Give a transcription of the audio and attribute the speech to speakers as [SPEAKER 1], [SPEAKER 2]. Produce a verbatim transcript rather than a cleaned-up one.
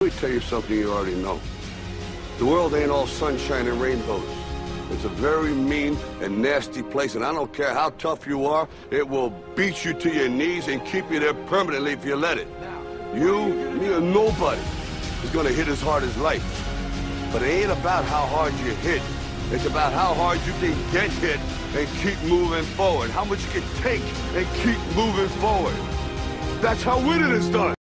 [SPEAKER 1] Let me tell you something you already know. The world ain't all sunshine and rainbows. It's a very mean and nasty place, and I don't care how tough you are, it will beat you to your knees and keep you there permanently if you let it. You, me, or nobody is gonna hit as hard as life. But it ain't about how hard you hit. It's about how hard you can get hit and keep moving forward. How much you can take and keep moving forward. That's how winning is done.